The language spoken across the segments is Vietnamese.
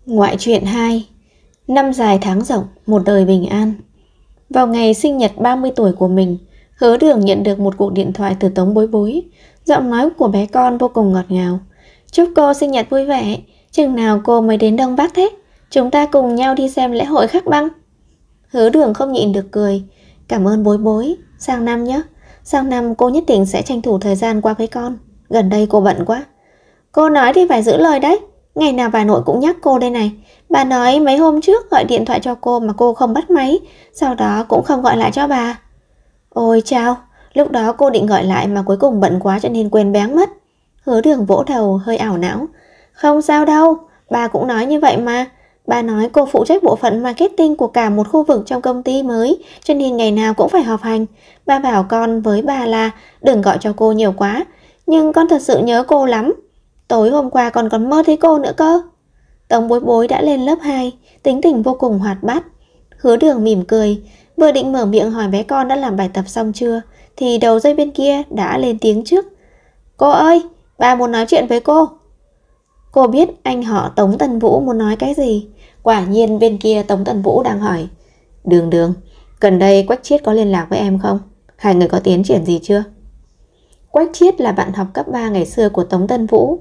Ngoại truyện 2. Năm dài tháng rộng, một đời bình an. Vào ngày sinh nhật 30 tuổi của mình, Hứa Đường nhận được một cuộc điện thoại từ Tống Bối Bối. Giọng nói của bé con vô cùng ngọt ngào. Chúc cô sinh nhật vui vẻ. Chừng nào cô mới đến Đông Bắc thế? Chúng ta cùng nhau đi xem lễ hội khắc băng. Hứa Đường không nhịn được cười. Cảm ơn Bối Bối. Sang năm nhé. Sang năm cô nhất định sẽ tranh thủ thời gian qua với con. Gần đây cô bận quá. Cô nói thì phải giữ lời đấy. Ngày nào bà nội cũng nhắc cô đây này. Bà nói mấy hôm trước gọi điện thoại cho cô mà cô không bắt máy, sau đó cũng không gọi lại cho bà. Ôi chao, lúc đó cô định gọi lại mà cuối cùng bận quá cho nên quên béng mất. Hứa Đường vỗ đầu hơi ảo não. Không sao đâu, bà cũng nói như vậy mà. Bà nói cô phụ trách bộ phận marketing của cả một khu vực trong công ty mới, cho nên ngày nào cũng phải họp hành. Bà bảo con với bà là đừng gọi cho cô nhiều quá, nhưng con thật sự nhớ cô lắm. Tối hôm qua con còn mơ thấy cô nữa cơ. Tống Bối Bối đã lên lớp 2, tính tình vô cùng hoạt bát. Hứa Đường mỉm cười, vừa định mở miệng hỏi bé con đã làm bài tập xong chưa, thì đầu dây bên kia đã lên tiếng trước. Cô ơi, bà muốn nói chuyện với cô. Cô biết anh họ Tống Tần Vũ muốn nói cái gì. Quả nhiên bên kia Tống Tần Vũ đang hỏi. Đường, gần đây Quách Chiết có liên lạc với em không? Hai người có tiến triển gì chưa? Quách Chiết là bạn học cấp 3 ngày xưa của Tống Tần Vũ,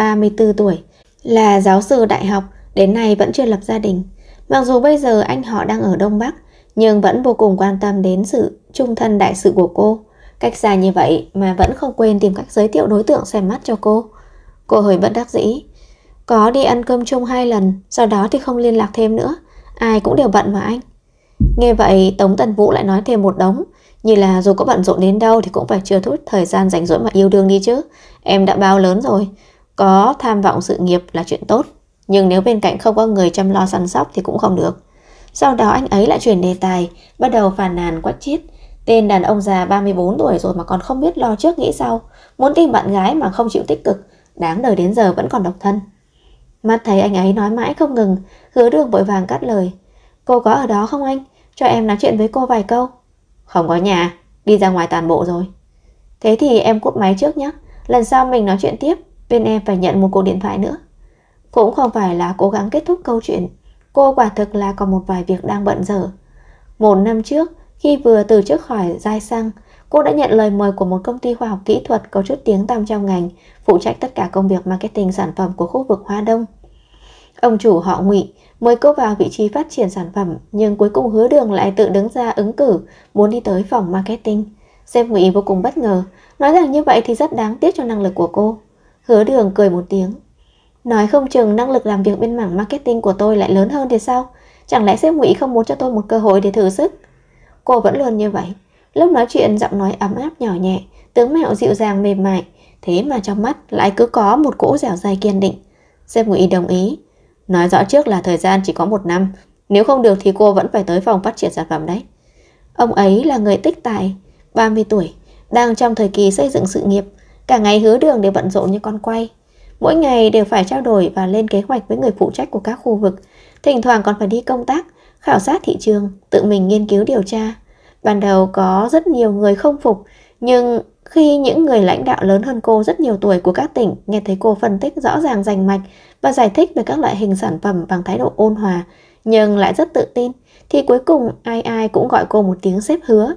34 tuổi, là giáo sư đại học, đến nay vẫn chưa lập gia đình. Mặc dù bây giờ anh họ đang ở Đông Bắc, nhưng vẫn vô cùng quan tâm đến sự chung thân đại sự của cô. Cách xa như vậy mà vẫn không quên tìm cách giới thiệu đối tượng xem mắt cho cô. Cô hơi bất đắc dĩ. Có đi ăn cơm chung 2 lần, sau đó thì không liên lạc thêm nữa. Ai cũng đều bận mà anh. Nghe vậy Tống Tần Vũ lại nói thêm một đống, như là dù có bận rộn đến đâu thì cũng phải chưa chút thời gian rảnh rỗi mà yêu đương đi chứ. Em đã bao lớn rồi, có tham vọng sự nghiệp là chuyện tốt, nhưng nếu bên cạnh không có người chăm lo săn sóc thì cũng không được. Sau đó anh ấy lại chuyển đề tài, bắt đầu phàn nàn Quách Chiết. Tên đàn ông già 34 tuổi rồi mà còn không biết lo trước nghĩ sau, muốn tìm bạn gái mà không chịu tích cực, đáng đời đến giờ vẫn còn độc thân. Mắt thấy anh ấy nói mãi không ngừng, Hứa Đường vội vàng cắt lời. Cô có ở đó không anh? Cho em nói chuyện với cô vài câu. Không có nhà, đi ra ngoài toàn bộ rồi. Thế thì em cúp máy trước nhé. Lần sau mình nói chuyện tiếp, bên em phải nhận một cuộc điện thoại nữa. Cũng không phải là cố gắng kết thúc câu chuyện, cô quả thực là còn một vài việc đang bận dở. 1 năm trước, khi vừa từ chức khỏi Giai Xăng, cô đã nhận lời mời của một công ty khoa học kỹ thuật có chút tiếng tăm trong ngành, phụ trách tất cả công việc marketing sản phẩm của khu vực Hoa Đông. Ông chủ họ Ngụy mời cô vào vị trí phát triển sản phẩm, nhưng cuối cùng Hứa Đường lại tự đứng ra ứng cử, muốn đi tới phòng marketing. Sếp Ngụy vô cùng bất ngờ, nói rằng như vậy thì rất đáng tiếc cho năng lực của cô. Hứa Đường cười một tiếng. Nói không chừng năng lực làm việc bên mảng marketing của tôi lại lớn hơn thì sao? Chẳng lẽ sếp Ngụy không muốn cho tôi một cơ hội để thử sức? Cô vẫn luôn như vậy. Lúc nói chuyện giọng nói ấm áp nhỏ nhẹ, tướng mạo dịu dàng mềm mại, thế mà trong mắt lại cứ có một cỗ dẻo dai kiên định. Sếp Ngụy đồng ý. Nói rõ trước là thời gian chỉ có 1 năm, nếu không được thì cô vẫn phải tới phòng phát triển sản phẩm đấy. Ông ấy là người tích tài, 30 tuổi, đang trong thời kỳ xây dựng sự nghiệp. Cả ngày Hứa Đường đều bận rộn như con quay. Mỗi ngày đều phải trao đổi và lên kế hoạch với người phụ trách của các khu vực. Thỉnh thoảng còn phải đi công tác, khảo sát thị trường, tự mình nghiên cứu điều tra. Ban đầu có rất nhiều người không phục, nhưng khi những người lãnh đạo lớn hơn cô rất nhiều tuổi của các tỉnh nghe thấy cô phân tích rõ ràng rành mạch và giải thích về các loại hình sản phẩm bằng thái độ ôn hòa, nhưng lại rất tự tin, thì cuối cùng ai ai cũng gọi cô một tiếng sếp Hứa.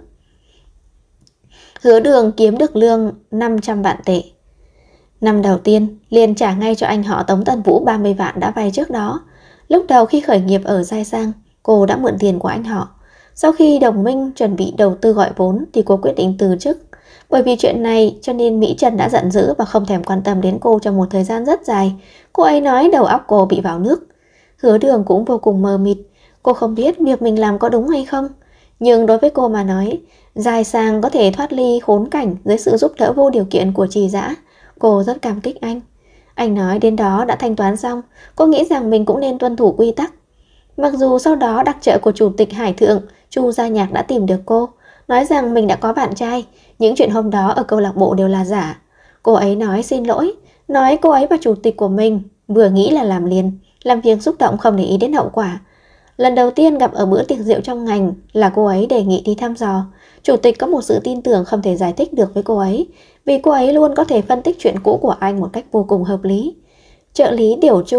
Hứa Đường kiếm được lương 500 vạn tệ. Năm đầu tiên, liền trả ngay cho anh họ Tống Tần Vũ 30 vạn đã vay trước đó. Lúc đầu khi khởi nghiệp ở Giai Sang, cô đã mượn tiền của anh họ. Sau khi đồng minh chuẩn bị đầu tư gọi vốn thì cô quyết định từ chức. Bởi vì chuyện này cho nên Mỹ Trần đã giận dữ và không thèm quan tâm đến cô trong một thời gian rất dài. Cô ấy nói đầu óc cô bị vào nước. Hứa Đường cũng vô cùng mờ mịt. Cô không biết việc mình làm có đúng hay không. Nhưng đối với cô mà nói, Giai Sang có thể thoát ly khốn cảnh dưới sự giúp đỡ vô điều kiện của Trì Dã. Cô rất cảm kích anh. Anh nói đến đó đã thanh toán xong, cô nghĩ rằng mình cũng nên tuân thủ quy tắc. Mặc dù sau đó đặc trợ của chủ tịch Hải Thượng, Chu Gia Nhạc đã tìm được cô, nói rằng mình đã có bạn trai, những chuyện hôm đó ở câu lạc bộ đều là giả. Cô ấy nói xin lỗi, nói cô ấy và chủ tịch của mình vừa nghĩ là làm liền, làm việc xúc động không để ý đến hậu quả. Lần đầu tiên gặp ở bữa tiệc rượu trong ngành là cô ấy đề nghị đi thăm dò. Chủ tịch có một sự tin tưởng không thể giải thích được với cô ấy, vì cô ấy luôn có thể phân tích chuyện cũ của anh một cách vô cùng hợp lý. Trợ lý Điểu Chu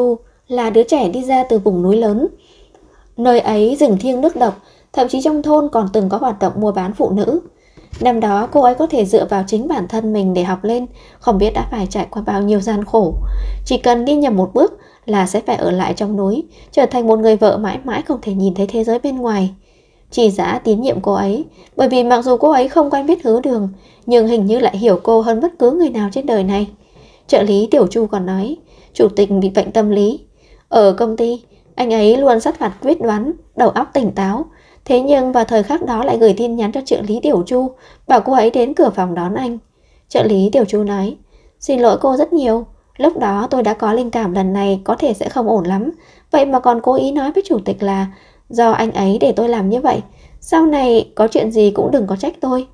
là đứa trẻ đi ra từ vùng núi lớn. Nơi ấy rừng thiêng nước độc, thậm chí trong thôn còn từng có hoạt động mua bán phụ nữ. Năm đó cô ấy có thể dựa vào chính bản thân mình để học lên, không biết đã phải trải qua bao nhiêu gian khổ. Chỉ cần đi nhầm một bước là sẽ phải ở lại trong núi, trở thành một người vợ mãi mãi không thể nhìn thấy thế giới bên ngoài. Chị Dã tín nhiệm cô ấy, bởi vì mặc dù cô ấy không quen biết Hứa Đường, nhưng hình như lại hiểu cô hơn bất cứ người nào trên đời này. Trợ lý Tiểu Chu còn nói, chủ tịch bị bệnh tâm lý. Ở công ty, anh ấy luôn sát phạt quyết đoán, đầu óc tỉnh táo. Thế nhưng vào thời khắc đó lại gửi tin nhắn cho trợ lý Tiểu Chu, bảo cô ấy đến cửa phòng đón anh. Trợ lý Tiểu Chu nói, xin lỗi cô rất nhiều. Lúc đó tôi đã có linh cảm lần này có thể sẽ không ổn lắm. Vậy mà còn cố ý nói với chủ tịch là do anh ấy để tôi làm như vậy. Sau này có chuyện gì cũng đừng có trách tôi.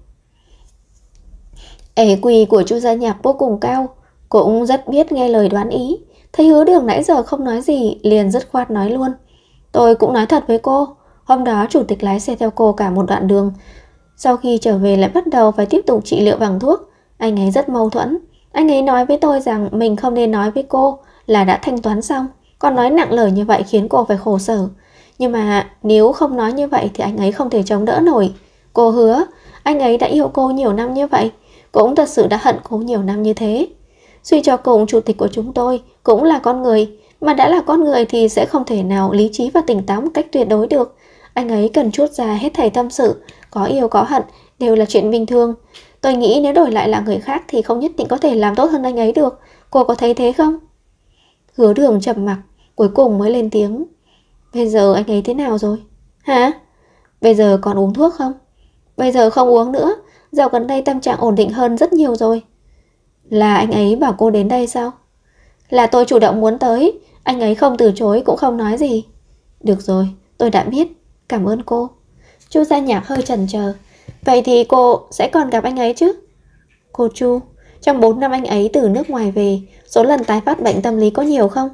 EQ của Chu Gia Nhạc vô cùng cao, cũng rất biết nghe lời đoán ý. Thấy Hứa Đường nãy giờ không nói gì, liền dứt khoát nói luôn. Tôi cũng nói thật với cô, hôm đó chủ tịch lái xe theo cô cả một đoạn đường. Sau khi trở về lại bắt đầu phải tiếp tục trị liệu bằng thuốc. Anh ấy rất mâu thuẫn. Anh ấy nói với tôi rằng mình không nên nói với cô là đã thanh toán xong, còn nói nặng lời như vậy khiến cô phải khổ sở. Nhưng mà nếu không nói như vậy thì anh ấy không thể chống đỡ nổi. Cô hứa, anh ấy đã yêu cô nhiều năm như vậy, cũng thật sự đã hận cô nhiều năm như thế. Suy cho cùng, chủ tịch của chúng tôi cũng là con người, mà đã là con người thì sẽ không thể nào lý trí và tỉnh táo một cách tuyệt đối được. Anh ấy cần trút ra hết thảy tâm sự, có yêu có hận đều là chuyện bình thường. Tôi nghĩ nếu đổi lại là người khác thì không nhất định có thể làm tốt hơn anh ấy được. Cô có thấy thế không? Hứa Đường trầm mặc, cuối cùng mới lên tiếng. Bây giờ anh ấy thế nào rồi? Hả? Bây giờ còn uống thuốc không? Bây giờ không uống nữa. Dạo gần đây tâm trạng ổn định hơn rất nhiều rồi. Là anh ấy bảo cô đến đây sao? Là tôi chủ động muốn tới. Anh ấy không từ chối cũng không nói gì. Được rồi, tôi đã biết. Cảm ơn cô. Chu Gia Nhạc hơi chần chờ. Vậy thì cô sẽ còn gặp anh ấy chứ? Cô Chu, trong 4 năm anh ấy từ nước ngoài về, số lần tái phát bệnh tâm lý có nhiều không?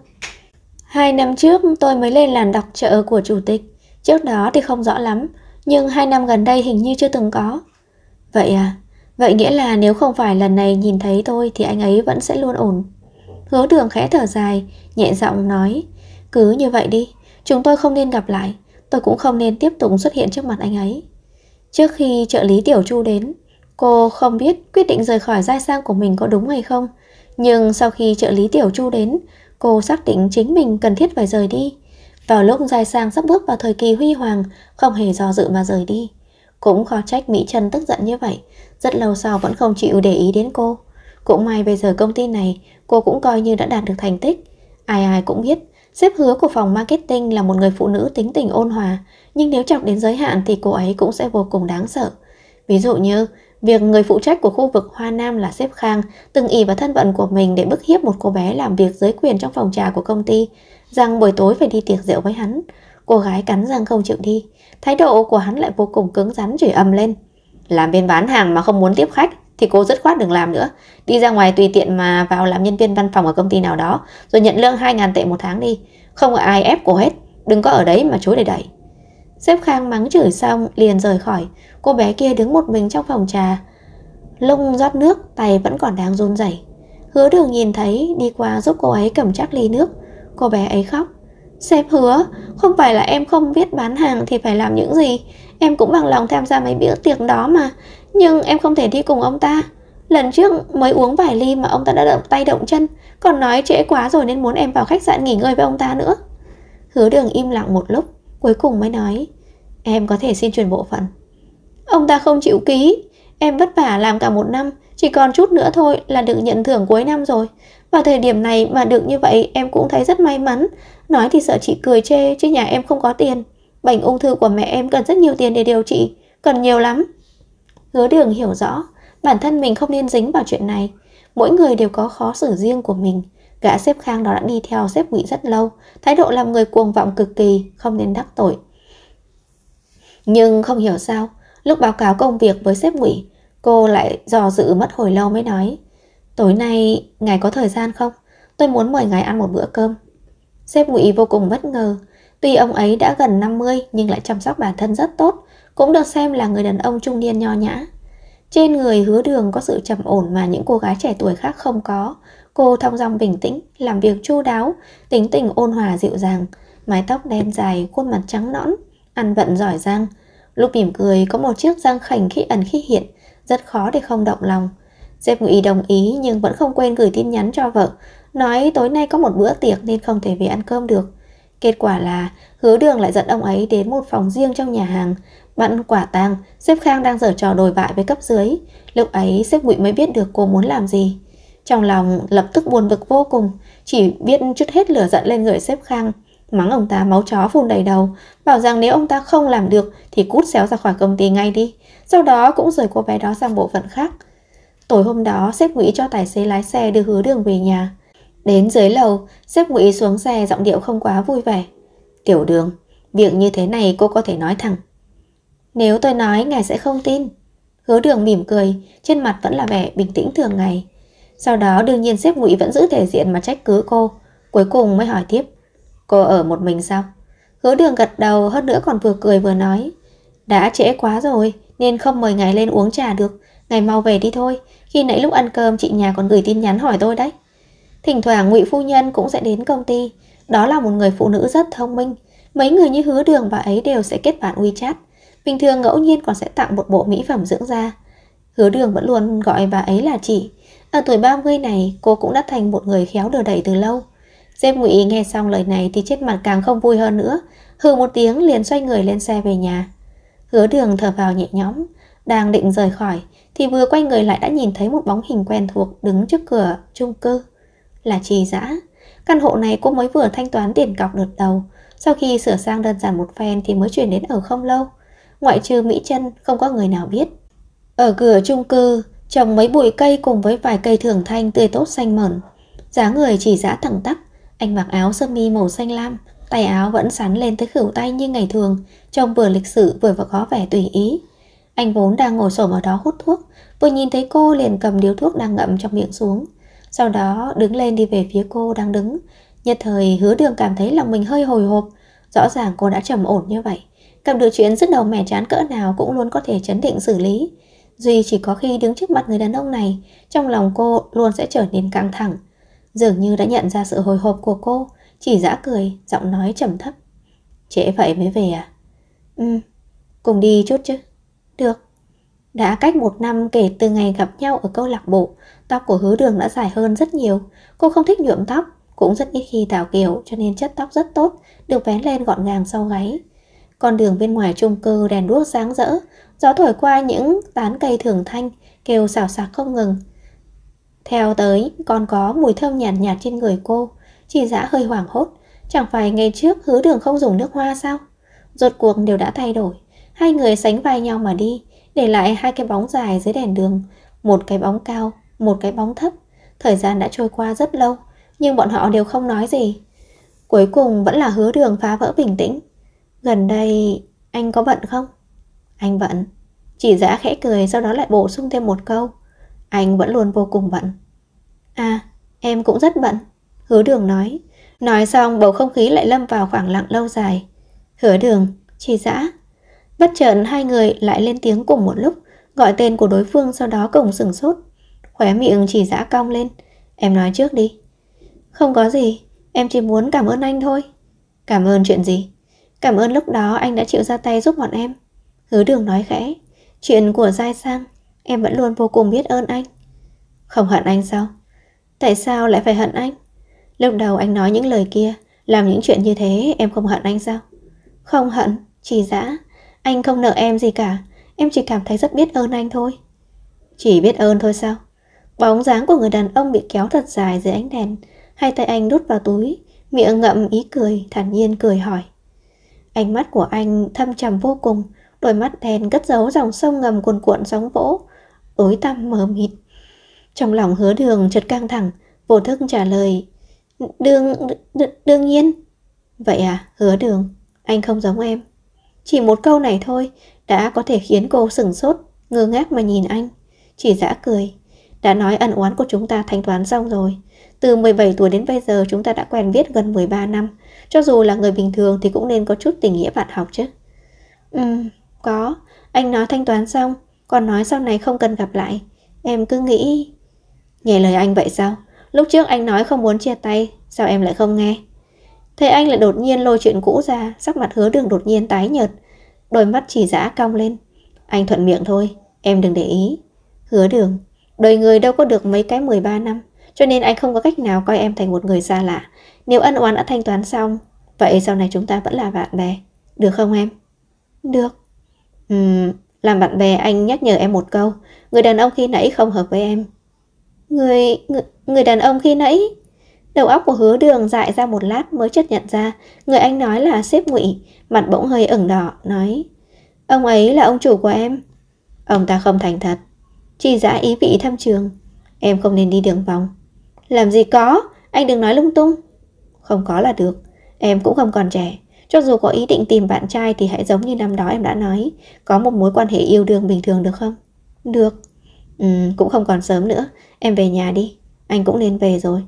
2 năm trước tôi mới lên làn đọc trợ của chủ tịch. Trước đó thì không rõ lắm, nhưng 2 năm gần đây hình như chưa từng có. Vậy à? Vậy nghĩa là nếu không phải lần này nhìn thấy tôi thì anh ấy vẫn sẽ luôn ổn. Hứa Đường khẽ thở dài, nhẹ giọng nói, cứ như vậy đi, chúng tôi không nên gặp lại. Tôi cũng không nên tiếp tục xuất hiện trước mặt anh ấy. Trước khi trợ lý Tiểu Chu đến, cô không biết quyết định rời khỏi Giai Sang của mình có đúng hay không. Nhưng sau khi trợ lý Tiểu Chu đến, cô xác định chính mình cần thiết phải rời đi. Vào lúc Giai Sang sắp bước vào thời kỳ huy hoàng, không hề do dự mà rời đi. Cũng khó trách Mỹ Trân tức giận như vậy, rất lâu sau vẫn không chịu để ý đến cô. Cũng may bây giờ công ty này cô cũng coi như đã đạt được thành tích. Ai ai cũng biết sếp Hứa của phòng marketing là một người phụ nữ tính tình ôn hòa, nhưng nếu chọc đến giới hạn thì cô ấy cũng sẽ vô cùng đáng sợ. Ví dụ như việc người phụ trách của khu vực Hoa Nam là sếp Khang từng ỷ vào thân phận của mình để bức hiếp một cô bé làm việc dưới quyền trong phòng trà của công ty, rằng buổi tối phải đi tiệc rượu với hắn. Cô gái cắn răng không chịu đi. Thái độ của hắn lại vô cùng cứng rắn, chửi ầm lên. Làm bên bán hàng mà không muốn tiếp khách thì cô dứt khoát đừng làm nữa. Đi ra ngoài tùy tiện mà vào làm nhân viên văn phòng ở công ty nào đó, rồi nhận lương 2.000 tệ một tháng đi. Không có ai ép cô hết. Đừng có ở đấy mà chối đầy đẩy. Sếp Khang mắng chửi xong liền rời khỏi. Cô bé kia đứng một mình trong phòng trà, lung rót nước, tay vẫn còn đang run rẩy. Hứa Đường nhìn thấy, đi qua giúp cô ấy cầm chắc ly nước. Cô bé ấy khóc. Sếp Hứa, không phải là em không biết bán hàng thì phải làm những gì. Em cũng bằng lòng tham gia mấy bữa tiệc đó mà, nhưng em không thể đi cùng ông ta. Lần trước mới uống vài ly mà ông ta đã động tay động chân, còn nói trễ quá rồi nên muốn em vào khách sạn nghỉ ngơi với ông ta nữa. Hứa Đường im lặng một lúc, cuối cùng mới nói, em có thể xin chuyển bộ phận. Ông ta không chịu ký. Em vất vả làm cả 1 năm, chỉ còn chút nữa thôi là được nhận thưởng cuối năm rồi. Vào thời điểm này mà được như vậy em cũng thấy rất may mắn. Nói thì sợ chị cười chê, chứ nhà em không có tiền. Bệnh ung thư của mẹ em cần rất nhiều tiền để điều trị, cần nhiều lắm. Hứa Đường hiểu rõ bản thân mình không nên dính vào chuyện này. Mỗi người đều có khó xử riêng của mình. Gã sếp Khang đó đã đi theo sếp Ngụy rất lâu, thái độ làm người cuồng vọng cực kỳ, không nên đắc tội. Nhưng không hiểu sao, lúc báo cáo công việc với sếp Ngụy, cô lại dò dự mất hồi lâu mới nói, tối nay ngài có thời gian không? Tôi muốn mời ngài ăn một bữa cơm. Sếp Ngụy vô cùng bất ngờ. Tuy ông ấy đã gần 50 nhưng lại chăm sóc bản thân rất tốt, cũng được xem là người đàn ông trung niên nho nhã. Trên người Hứa Đường có sự trầm ổn mà những cô gái trẻ tuổi khác không có. Cô thong dong bình tĩnh, làm việc chu đáo, tính tình ôn hòa dịu dàng, mái tóc đen dài, khuôn mặt trắng nõn, ăn vận giỏi giang. Lúc mỉm cười có một chiếc răng khểnh khi ẩn khi hiện, rất khó để không động lòng. Sếp Ngụy đồng ý nhưng vẫn không quên gửi tin nhắn cho vợ, nói tối nay có một bữa tiệc nên không thể về ăn cơm được. Kết quả là Hứa Đường lại dẫn ông ấy đến một phòng riêng trong nhà hàng. Bận quả tang, sếp Khang đang giở trò đồi bại với cấp dưới. Lúc ấy sếp Ngụy mới biết được cô muốn làm gì. Trong lòng lập tức buồn bực vô cùng, chỉ biết trút hết lửa giận lên người sếp Khang, mắng ông ta máu chó phun đầy đầu, bảo rằng nếu ông ta không làm được thì cút xéo ra khỏi công ty ngay đi. Sau đó cũng rời cô bé đó sang bộ phận khác. Tối hôm đó sếp Ngụy cho tài xế lái xe đưa Hứa Đường về nhà. Đến dưới lầu, sếp Ngụy xuống xe giọng điệu không quá vui vẻ. Tiểu Đường, việc như thế này cô có thể nói thẳng. Nếu tôi nói ngài sẽ không tin. Hứa Đường mỉm cười, trên mặt vẫn là vẻ bình tĩnh thường ngày. Sau đó đương nhiên sếp Ngụy vẫn giữ thể diện mà trách cứ cô. Cuối cùng mới hỏi tiếp, cô ở một mình sao? Hứa Đường gật đầu, hơn nữa còn vừa cười vừa nói, đã trễ quá rồi nên không mời ngài lên uống trà được. Ngài mau về đi thôi, khi nãy lúc ăn cơm chị nhà còn gửi tin nhắn hỏi tôi đấy. Thỉnh thoảng Ngụy phu nhân cũng sẽ đến công ty. Đó là một người phụ nữ rất thông minh. Mấy người như Hứa Đường bà ấy đều sẽ kết bạn WeChat. Bình thường ngẫu nhiên còn sẽ tặng một bộ mỹ phẩm dưỡng da. Hứa Đường vẫn luôn gọi bà ấy là chị. Ở tuổi 30 này cô cũng đã thành một người khéo đưa đẩy từ lâu. Sếp Ngụy nghe xong lời này thì trên mặt càng không vui hơn nữa, hừ một tiếng liền xoay người lên xe về nhà. Hứa Đường thở vào nhẹ nhõm, đang định rời khỏi thì vừa quay người lại đã nhìn thấy một bóng hình quen thuộc đứng trước cửa chung cư. Là Trì Dã. Căn hộ này cô mới vừa thanh toán tiền cọc đợt đầu, sau khi sửa sang đơn giản một phen thì mới chuyển đến ở không lâu. Ngoại trừ Mỹ Chân không có người nào biết. Ở cửa chung cư trồng mấy bụi cây cùng với vài cây thường thanh tươi tốt xanh mởn. Dáng người Trì Dã thẳng tắp, anh mặc áo sơ mi màu xanh lam, tay áo vẫn sắn lên tới khuỷu tay như ngày thường, trông vừa lịch sự vừa có vẻ tùy ý. Anh vốn đang ngồi xổm ở đó hút thuốc, vừa nhìn thấy cô liền cầm điếu thuốc đang ngậm trong miệng xuống, sau đó đứng lên đi về phía cô đang đứng. Nhất thời Hứa Đường cảm thấy lòng mình hơi hồi hộp. Rõ ràng cô đã trầm ổn như vậy, gặp được chuyện rất đầu mẻ chán cỡ nào cũng luôn có thể trấn định xử lý. Duy chỉ có khi đứng trước mặt người đàn ông này, trong lòng cô luôn sẽ trở nên căng thẳng. Dường như đã nhận ra sự hồi hộp của cô, Chỉ Dã cười, giọng nói trầm thấp. Trễ vậy mới về à? Cùng đi chút chứ? Được. Đã cách 1 năm kể từ ngày gặp nhau ở câu lạc bộ, tóc của Hứa Đường đã dài hơn rất nhiều. Cô không thích nhuộm tóc, cũng rất ít khi tạo kiểu, cho nên chất tóc rất tốt, được vén lên gọn gàng sau gáy. Con đường bên ngoài chung cư đèn đuốc sáng rỡ, gió thổi qua những tán cây thường thanh, kêu xào xạc không ngừng. Theo tới còn có mùi thơm nhàn nhạt trên người cô. Chỉ Dã hơi hoảng hốt, chẳng phải ngày trước Hứa Đường không dùng nước hoa sao? Rốt cuộc đều đã thay đổi. Hai người sánh vai nhau mà đi, để lại hai cái bóng dài dưới đèn đường, một cái bóng cao, một cái bóng thấp. Thời gian đã trôi qua rất lâu, nhưng bọn họ đều không nói gì. Cuối cùng vẫn là Hứa Đường phá vỡ bình tĩnh. Gần đây anh có bận không? Anh bận. Chỉ Dã khẽ cười, sau đó lại bổ sung thêm một câu. Anh vẫn luôn vô cùng bận. À, em cũng rất bận, Hứa Đường nói. Nói xong bầu không khí lại lâm vào khoảng lặng lâu dài. Hứa Đường, Chỉ Dã. Bất chợt hai người lại lên tiếng cùng một lúc, gọi tên của đối phương, sau đó cùng sửng sốt. Khóe miệng Chỉ Dã cong lên. Em nói trước đi. Không có gì, em chỉ muốn cảm ơn anh thôi. Cảm ơn chuyện gì? Cảm ơn lúc đó anh đã chịu ra tay giúp bọn em. Hứa Đường nói khẽ. Chuyện của Giai Sang, em vẫn luôn vô cùng biết ơn anh. Không hận anh sao? Tại sao lại phải hận anh? Lúc đầu anh nói những lời kia, làm những chuyện như thế, em không hận anh sao? Không hận, Chỉ Dã. Anh không nợ em gì cả, em chỉ cảm thấy rất biết ơn anh thôi. Chỉ biết ơn thôi sao? Bóng dáng của người đàn ông bị kéo thật dài dưới ánh đèn, hai tay anh đút vào túi, miệng ngậm ý cười, thản nhiên cười hỏi. Ánh mắt của anh thâm trầm vô cùng, đôi mắt đen cất giấu dòng sông ngầm cuồn cuộn sóng vỗ, tối tăm mờ mịt. Trong lòng Hứa Đường chợt căng thẳng, vô thức trả lời. Đương nhiên. Vậy à, Hứa Đường, anh không giống em. Chỉ một câu này thôi đã có thể khiến cô sửng sốt, ngơ ngác mà nhìn anh. Chỉ Dã cười. Đã nói ân oán của chúng ta thanh toán xong rồi. Từ 17 tuổi đến bây giờ chúng ta đã quen biết gần 13 năm. Cho dù là người bình thường thì cũng nên có chút tình nghĩa bạn học chứ. Có. Anh nói thanh toán xong, còn nói sau này không cần gặp lại. Em cứ nghĩ... Nghe lời anh vậy sao? lúc trước anh nói không muốn chia tay, sao em lại không nghe? Thấy anh lại đột nhiên lôi chuyện cũ ra, sắc mặt Hứa Đường đột nhiên tái nhợt, đôi mắt Chỉ Dã cong lên. Anh thuận miệng thôi, em đừng để ý. Hứa Đường, đời người đâu có được mấy cái 13 năm, cho nên anh không có cách nào coi em thành một người xa lạ. Nếu ân oán đã thanh toán xong, vậy sau này chúng ta vẫn là bạn bè, được không em? Được. Làm bạn bè anh nhắc nhở em một câu, người đàn ông khi nãy không hợp với em. Người đàn ông khi nãy? Đầu óc của Hứa Đường dại ra một lát mới chợt nhận ra người anh nói là sếp Ngụy, mặt bỗng hơi ửng đỏ, nói: Ông ấy là ông chủ của em. Ông ta không thành thật. Chỉ Dã ý vị thâm trường. Em không nên đi đường vòng. Làm gì có, anh đừng nói lung tung. Không có là được, em cũng không còn trẻ. Cho dù có ý định tìm bạn trai thì hãy giống như năm đó em đã nói, có một mối quan hệ yêu đương bình thường được không? Được. Cũng không còn sớm nữa, em về nhà đi, anh cũng nên về rồi.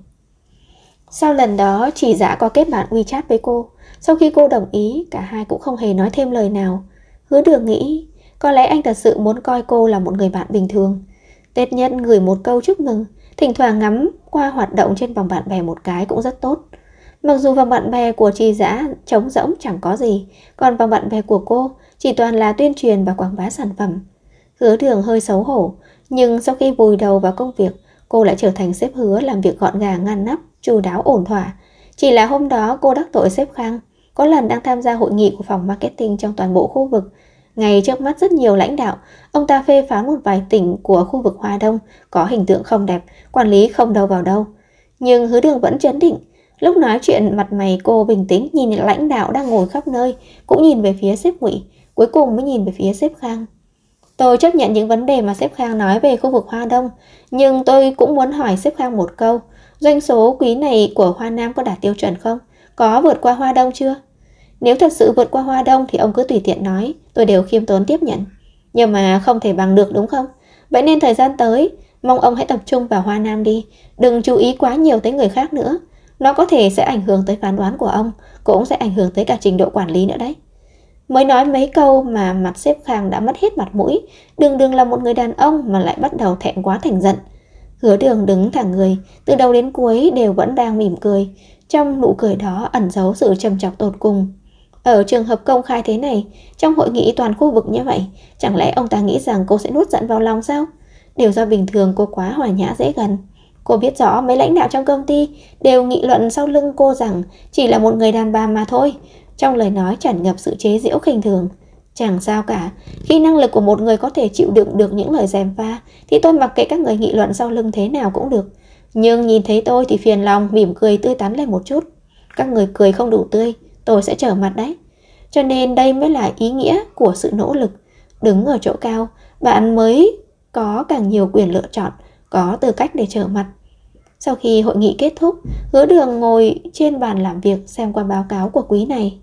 Sau lần đó Chỉ Dã có kết bạn WeChat với cô. Sau khi cô đồng ý, cả hai cũng không hề nói thêm lời nào. Hứa Đường nghĩ có lẽ anh thật sự muốn coi cô là một người bạn bình thường. Tết Nhất gửi một câu chúc mừng, thỉnh thoảng ngắm qua hoạt động trên vòng bạn bè một cái cũng rất tốt. Mặc dù vòng bạn bè của Chỉ Dã trống rỗng chẳng có gì, còn vòng bạn bè của cô chỉ toàn là tuyên truyền và quảng bá sản phẩm. Hứa Đường hơi xấu hổ, nhưng sau khi vùi đầu vào công việc, cô lại trở thành sếp Hứa làm việc gọn gàng ngăn nắp, chu đáo ổn thỏa. Chỉ là hôm đó cô đắc tội sếp Khang. Có lần đang tham gia hội nghị của phòng marketing trong toàn bộ khu vực, ngay trước mắt rất nhiều lãnh đạo, ông ta phê phán một vài tỉnh của khu vực Hoa Đông có hình tượng không đẹp, quản lý không đâu vào đâu. Nhưng Hứa Đường vẫn trấn định. Lúc nói chuyện mặt mày cô bình tĩnh, nhìn lãnh đạo đang ngồi khắp nơi, cũng nhìn về phía sếp Ngụy, cuối cùng mới nhìn về phía sếp Khang. Tôi chấp nhận những vấn đề mà sếp Khang nói về khu vực Hoa Đông, nhưng tôi cũng muốn hỏi sếp Khang một câu. Doanh số quý này của Hoa Nam có đạt tiêu chuẩn không? Có vượt qua Hoa Đông chưa? Nếu thật sự vượt qua Hoa Đông thì ông cứ tùy tiện nói, tôi đều khiêm tốn tiếp nhận. Nhưng mà không thể bằng được đúng không? Vậy nên thời gian tới, mong ông hãy tập trung vào Hoa Nam đi, đừng chú ý quá nhiều tới người khác nữa. Nó có thể sẽ ảnh hưởng tới phán đoán của ông, cũng sẽ ảnh hưởng tới cả trình độ quản lý nữa đấy. Mới nói mấy câu mà mặt sếp Khang đã mất hết mặt mũi, đường là một người đàn ông mà lại bắt đầu thẹn quá thành giận. Hứa Đường đứng thẳng người, từ đầu đến cuối đều vẫn đang mỉm cười, trong nụ cười đó ẩn giấu sự trầm trọng tột cùng. Ở trường hợp công khai thế này, trong hội nghị toàn khu vực như vậy, chẳng lẽ ông ta nghĩ rằng cô sẽ nuốt giận vào lòng sao? Điều do bình thường cô quá hòa nhã dễ gần. Cô biết rõ mấy lãnh đạo trong công ty đều nghị luận sau lưng cô rằng chỉ là một người đàn bà mà thôi. Trong lời nói tràn ngập sự chế giễu khinh thường. Chẳng sao cả, khi năng lực của một người có thể chịu đựng được những lời gièm pha thì tôi mặc kệ các người nghị luận sau lưng thế nào cũng được. Nhưng nhìn thấy tôi thì phiền lòng, mỉm cười tươi tắn lên một chút. Các người cười không đủ tươi, tôi sẽ trở mặt đấy. Cho nên đây mới là ý nghĩa của sự nỗ lực. Đứng ở chỗ cao, bạn mới có càng nhiều quyền lựa chọn, có tư cách để trở mặt. Sau khi hội nghị kết thúc, Hứa Đường ngồi trên bàn làm việc xem qua báo cáo của quý này.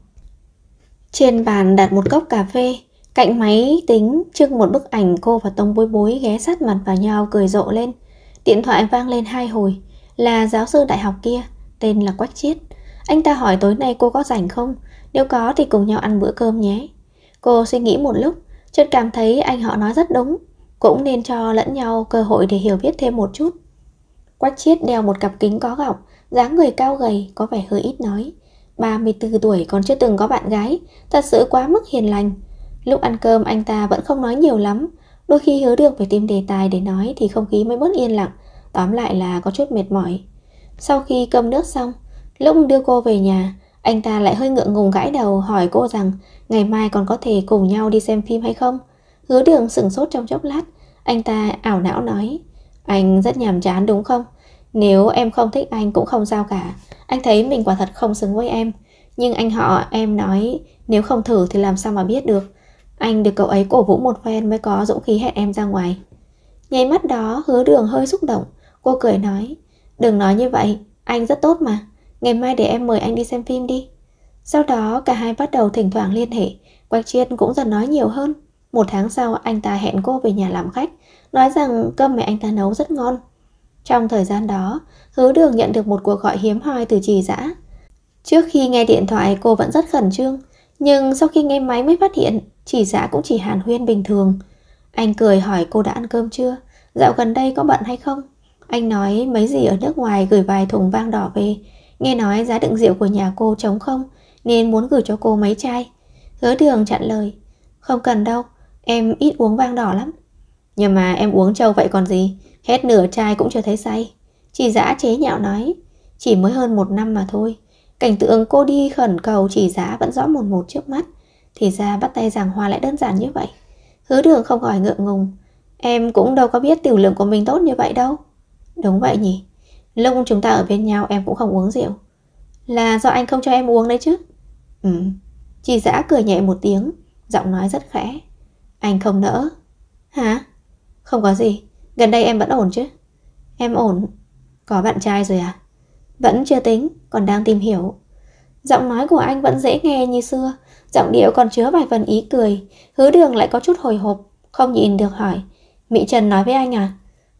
Trên bàn đặt một cốc cà phê, cạnh máy tính trưng một bức ảnh cô và Tông Bối Bối ghé sát mặt vào nhau cười rộ lên. Điện thoại vang lên 2 hồi, là giáo sư đại học kia, tên là Quách Chiết. Anh ta hỏi tối nay cô có rảnh không? Nếu có thì cùng nhau ăn bữa cơm nhé. Cô suy nghĩ một lúc, chợt cảm thấy anh họ nói rất đúng, cũng nên cho lẫn nhau cơ hội để hiểu biết thêm một chút. Quách Chiết đeo một cặp kính có gọng, dáng người cao gầy, có vẻ hơi ít nói. 34 tuổi còn chưa từng có bạn gái, thật sự quá mức hiền lành. Lúc ăn cơm anh ta vẫn không nói nhiều lắm, đôi khi Hứa Đường phải tìm đề tài để nói thì không khí mới bớt yên lặng. Tóm lại là có chút mệt mỏi. Sau khi cơm nước xong, lúc đưa cô về nhà, anh ta lại hơi ngượng ngùng gãi đầu hỏi cô rằng ngày mai còn có thể cùng nhau đi xem phim hay không. Hứa Đường sửng sốt trong chốc lát, anh ta ảo não nói: Anh rất nhàm chán đúng không? Nếu em không thích anh cũng không sao cả. Anh thấy mình quả thật không xứng với em. Nhưng anh họ em nói nếu không thử thì làm sao mà biết được. Anh được cậu ấy cổ vũ một phen mới có dũng khí hẹn em ra ngoài. Nháy mắt đó Hứa Đường hơi xúc động. Cô cười nói: Đừng nói như vậy, anh rất tốt mà. Ngày mai để em mời anh đi xem phim đi. Sau đó cả hai bắt đầu thỉnh thoảng liên hệ. Quách Chiết cũng dần nói nhiều hơn. 1 tháng sau anh ta hẹn cô về nhà làm khách, nói rằng cơm mẹ anh ta nấu rất ngon. Trong thời gian đó, Hứa Đường nhận được một cuộc gọi hiếm hoi từ Trì Dã. Trước khi nghe điện thoại cô vẫn rất khẩn trương, nhưng sau khi nghe máy mới phát hiện Trì Dã cũng chỉ hàn huyên bình thường. Anh cười hỏi cô đã ăn cơm chưa, dạo gần đây có bận hay không. Anh nói mấy gì ở nước ngoài gửi vài thùng vang đỏ về. Nghe nói giá đựng rượu của nhà cô trống không, nên muốn gửi cho cô mấy chai. Hứa Đường chặn lời. Không cần đâu, em ít uống vang đỏ lắm. Nhưng mà em uống trâu vậy còn gì, hết nửa chai cũng chưa thấy say. Chị Dã chế nhạo nói. Chỉ mới hơn 1 năm mà thôi. Cảnh tượng cô đi khẩn cầu chị Dã vẫn rõ mồn một trước mắt. Thì ra bắt tay giảng hòa lại đơn giản như vậy. Hứa Đường không khỏi ngượng ngùng. Em cũng đâu có biết tiểu lượng của mình tốt như vậy đâu. Đúng vậy nhỉ. Lúc chúng ta ở bên nhau em cũng không uống rượu. Là do anh không cho em uống đấy chứ? Chị Dã cười nhẹ một tiếng, giọng nói rất khẽ. Anh không nỡ. Hả? Không có gì, gần đây em vẫn ổn chứ? Em ổn. Có bạn trai rồi à? Vẫn chưa tính, còn đang tìm hiểu. Giọng nói của anh vẫn dễ nghe như xưa, giọng điệu còn chứa vài phần ý cười. Hứa Đường lại có chút hồi hộp, không nhịn được hỏi. Mỹ Trần nói với anh à?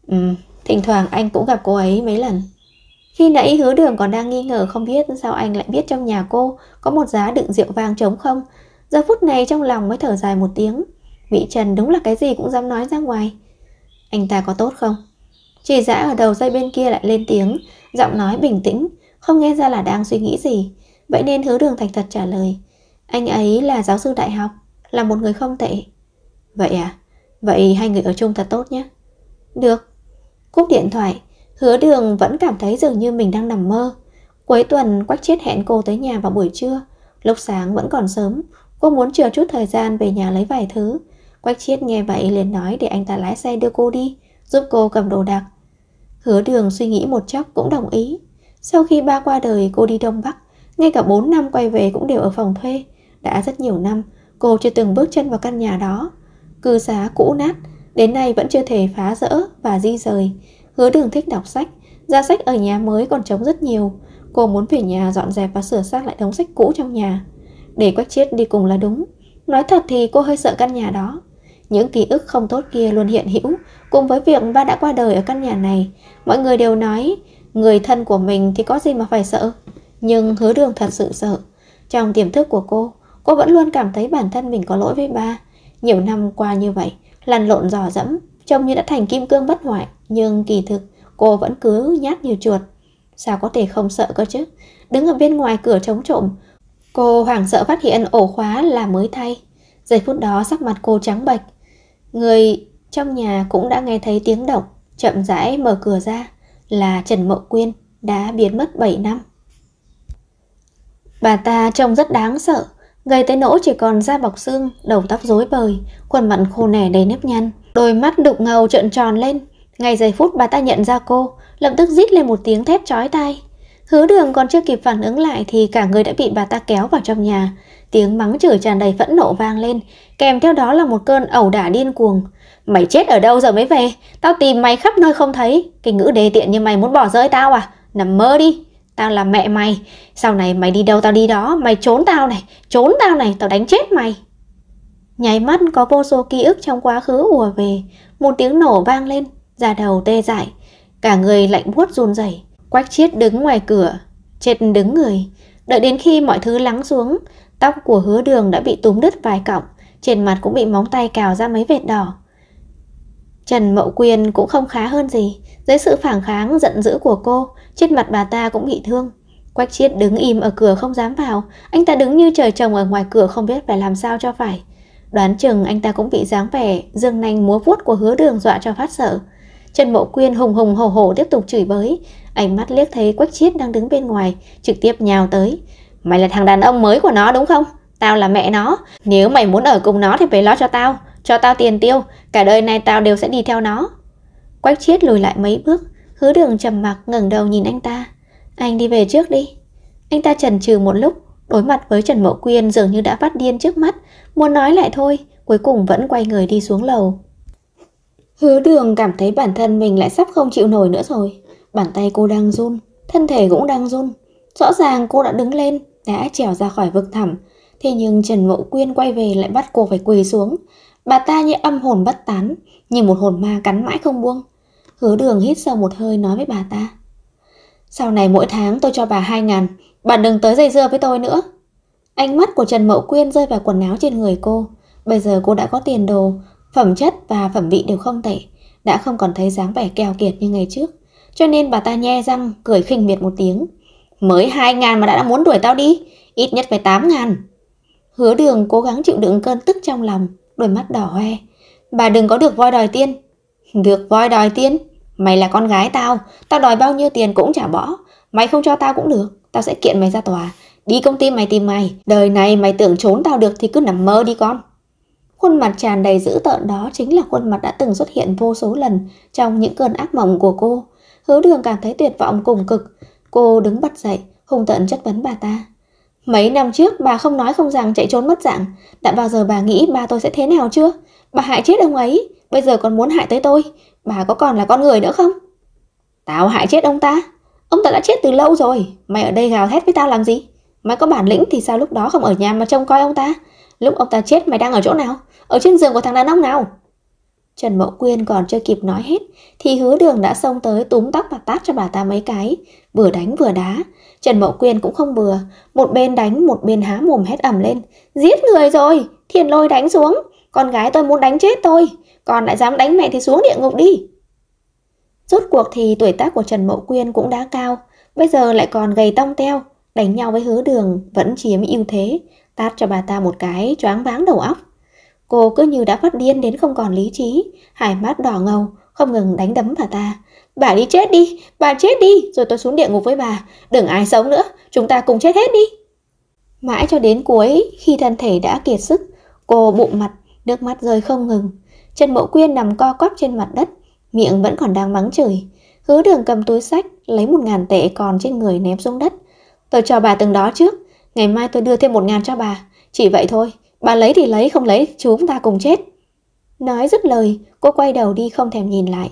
Thỉnh thoảng anh cũng gặp cô ấy mấy lần. Khi nãy Hứa Đường còn đang nghi ngờ không biết sao anh lại biết trong nhà cô có một giá đựng rượu vang trống không. Giờ phút này trong lòng mới thở dài một tiếng. Mỹ Trần đúng là cái gì cũng dám nói ra ngoài. Anh ta có tốt không? Chị Dã ở đầu dây bên kia lại lên tiếng, giọng nói bình tĩnh, không nghe ra là đang suy nghĩ gì. Vậy nên Hứa Đường thành thật trả lời. Anh ấy là giáo sư đại học, là một người không tệ. Vậy à? Vậy hai người ở chung thật tốt nhé. Được. Cúp điện thoại, Hứa Đường vẫn cảm thấy dường như mình đang nằm mơ. Cuối tuần Quách Chiết hẹn cô tới nhà vào buổi trưa. Lúc sáng vẫn còn sớm, cô muốn chừa chút thời gian về nhà lấy vài thứ. Quách Chiết nghe vậy liền nói để anh ta lái xe đưa cô đi, giúp cô cầm đồ đạc. Hứa Đường suy nghĩ một chốc cũng đồng ý. Sau khi ba qua đời cô đi Đông Bắc, ngay cả 4 năm quay về cũng đều ở phòng thuê. Đã rất nhiều năm cô chưa từng bước chân vào căn nhà đó. Cư xá cũ nát, đến nay vẫn chưa thể phá rỡ và di rời. Hứa Đường thích đọc sách, giá sách ở nhà mới còn trống rất nhiều. Cô muốn về nhà dọn dẹp và sửa sang lại đống sách cũ trong nhà. Để Quách Chiết đi cùng là đúng. Nói thật thì cô hơi sợ căn nhà đó. Những ký ức không tốt kia luôn hiện hữu, cùng với việc ba đã qua đời ở căn nhà này. Mọi người đều nói người thân của mình thì có gì mà phải sợ. Nhưng Hứa Đường thật sự sợ. Trong tiềm thức của cô vẫn luôn cảm thấy bản thân mình có lỗi với ba. Nhiều năm qua như vậy, lăn lộn dò dẫm, trông như đã thành kim cương bất hoại, nhưng kỳ thực cô vẫn cứ nhát như chuột. Sao có thể không sợ cơ chứ? Đứng ở bên ngoài cửa trống trộm, cô hoảng sợ phát hiện ổ khóa là mới thay. Giây phút đó sắc mặt cô trắng bệch. Người trong nhà cũng đã nghe thấy tiếng động, chậm rãi mở cửa ra. Là Trần Mậu Quyên, đã biến mất 7 năm. Bà ta trông rất đáng sợ, gầy tới nỗi chỉ còn da bọc xương, đầu tóc rối bời, khuôn mặt khô nẻ đầy nếp nhăn, đôi mắt đục ngầu trợn tròn lên. Ngay giây phút bà ta nhận ra cô, lập tức rít lên một tiếng thét chói tai. Hứa Đường còn chưa kịp phản ứng lại thì cả người đã bị bà ta kéo vào trong nhà. Tiếng mắng chửi tràn đầy phẫn nộ vang lên, kèm theo đó là một cơn ẩu đả điên cuồng. Mày chết ở đâu giờ mới về? Tao tìm mày khắp nơi không thấy. Cái ngữ đê tiện như mày muốn bỏ rơi tao à? Nằm mơ đi. Tao là mẹ mày. Sau này mày đi đâu tao đi đó. Mày trốn tao này, tao đánh chết mày. Nháy mắt có vô số ký ức trong quá khứ ùa về. Một tiếng nổ vang lên, da đầu tê dại, cả người lạnh buốt run rẩy. Quách Chiết đứng ngoài cửa, chết đứng người. Đợi đến khi mọi thứ lắng xuống, tóc của Hứa Đường đã bị túm đứt vài cọng, trên mặt cũng bị móng tay cào ra mấy vệt đỏ. Trần Mậu Quyên cũng không khá hơn gì. Dưới sự phản kháng giận dữ của cô, trên mặt bà ta cũng bị thương. Quách Chiết đứng im ở cửa không dám vào. Anh ta đứng như trời trồng ở ngoài cửa không biết phải làm sao cho phải. Đoán chừng anh ta cũng bị dáng vẻ dương nanh múa vuốt của Hứa Đường dọa cho phát sợ. Trần Mậu Quyên hùng hùng hổ hổ tiếp tục chửi bới. Ánh mắt liếc thấy Quách Chiết đang đứng bên ngoài, trực tiếp nhào tới. Mày là thằng đàn ông mới của nó đúng không? Tao là mẹ nó. Nếu mày muốn ở cùng nó thì phải lo cho tao. Cho tao tiền tiêu. Cả đời này tao đều sẽ đi theo nó. Quách Chiết lùi lại mấy bước. Hứa Đường trầm mặc ngẩng đầu nhìn anh ta. Anh đi về trước đi. Anh ta chần chừ một lúc, đối mặt với Trần Mậu Quyên dường như đã phát điên trước mắt. Muốn nói lại thôi, cuối cùng vẫn quay người đi xuống lầu. Hứa Đường cảm thấy bản thân mình lại sắp không chịu nổi nữa rồi. Bàn tay cô đang run, thân thể cũng đang run. Rõ ràng cô đã đứng lên, đã trèo ra khỏi vực thẳm. Thế nhưng Trần Mậu Quyên quay về lại bắt cô phải quỳ xuống. Bà ta như âm hồn bất tán, như một hồn ma cắn mãi không buông. Hứa Đường hít sâu một hơi nói với bà ta. Sau này mỗi tháng tôi cho bà 2.000, bà đừng tới dây dưa với tôi nữa. Ánh mắt của Trần Mậu Quyên rơi vào quần áo trên người cô. Bây giờ cô đã có tiền đồ, phẩm chất và phẩm vị đều không tệ, đã không còn thấy dáng vẻ keo kiệt như ngày trước. cho nên bà ta nhe răng cười khinh miệt một tiếng. Mới 2.000 mà đã muốn đuổi tao đi, ít nhất phải 8.000. Hứa Đường cố gắng chịu đựng cơn tức trong lòng, đôi mắt đỏ hoe. Bà đừng có được voi đòi tiền. Được voi đòi tiền? Mày là con gái tao, tao đòi bao nhiêu tiền cũng chả bỏ. Mày không cho tao cũng được, tao sẽ kiện mày ra tòa. Đi công ty mày tìm mày, đời này mày tưởng trốn tao được thì cứ nằm mơ đi con. Khuôn mặt tràn đầy dữ tợn đó chính là khuôn mặt đã từng xuất hiện vô số lần trong những cơn ác mộng của cô. Hứa Đường cảm thấy tuyệt vọng cùng cực. Cô đứng bật dậy, hung tợn chất vấn bà ta. Mấy năm trước bà không nói không rằng chạy trốn mất dạng. Đã bao giờ bà nghĩ ba tôi sẽ thế nào chưa? Bà hại chết ông ấy, bây giờ còn muốn hại tới tôi. Bà có còn là con người nữa không? Tao hại chết ông ta? Ông ta đã chết từ lâu rồi. Mày ở đây gào thét với tao làm gì? Mày có bản lĩnh thì sao lúc đó không ở nhà mà trông coi ông ta? Lúc ông ta chết mày đang ở chỗ nào? Ở trên giường của thằng đàn ông nào? Trần Mậu Quyên còn chưa kịp nói hết thì Hứa Đường đã xông tới túm tóc và tát cho bà ta mấy cái, vừa đánh vừa đá. Trần Mậu Quyên cũng không bừa, một bên đánh một bên há mồm hét ầm lên. Giết người rồi, Thiền Lôi đánh xuống. Con gái tôi muốn đánh chết tôi, còn lại dám đánh mẹ thì xuống địa ngục đi. Rốt cuộc thì tuổi tác của Trần Mậu Quyên cũng đã cao, bây giờ lại còn gầy tông teo, đánh nhau với Hứa Đường vẫn chiếm ưu thế, tát cho bà ta một cái choáng váng đầu óc. Cô cứ như đã phát điên đến không còn lý trí, hai mắt đỏ ngầu, không ngừng đánh đấm bà ta. Bà đi chết đi, bà chết đi, rồi tôi xuống địa ngục với bà, đừng ai sống nữa, chúng ta cùng chết hết đi. Mãi cho đến cuối, khi thân thể đã kiệt sức, cô bụng mặt, nước mắt rơi không ngừng. Trần Mậu Quyên nằm co quắp trên mặt đất, miệng vẫn còn đang mắng chửi. Hứa Đường cầm túi xách, lấy 1.000 tệ còn trên người ném xuống đất. Tôi cho bà từng đó trước, ngày mai tôi đưa thêm 1.000 cho bà, chỉ vậy thôi. Bà lấy thì lấy, không lấy chúng ta cùng chết. Nói dứt lời, cô quay đầu đi không thèm nhìn lại.